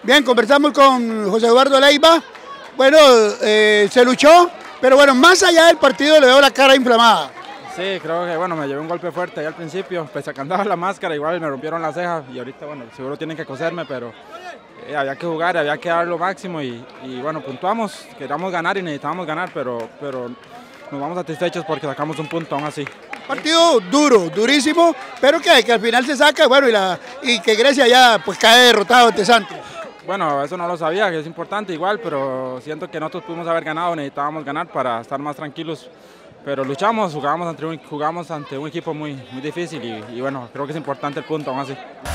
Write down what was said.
Bien, conversamos con José Eduardo Leiva. Bueno, se luchó, pero bueno, más allá del partido le veo la cara inflamada. Sí, creo que bueno, me llevé un golpe fuerte ahí al principio, pese a que andaba la máscara, igual me rompieron la ceja y ahorita bueno, seguro tienen que coserme, pero había que jugar, había que dar lo máximo y bueno, puntuamos, queríamos ganar y necesitábamos ganar, pero nos vamos satisfechos porque sacamos un punto aún así. Partido duro, durísimo, pero que al final se saca, bueno, y que Grecia ya pues cae derrotado ante Santos. Bueno, eso no lo sabía, que es importante igual, pero siento que nosotros pudimos haber ganado, necesitábamos ganar para estar más tranquilos. Pero luchamos, jugamos ante un equipo muy difícil y bueno, creo que es importante el punto aún así.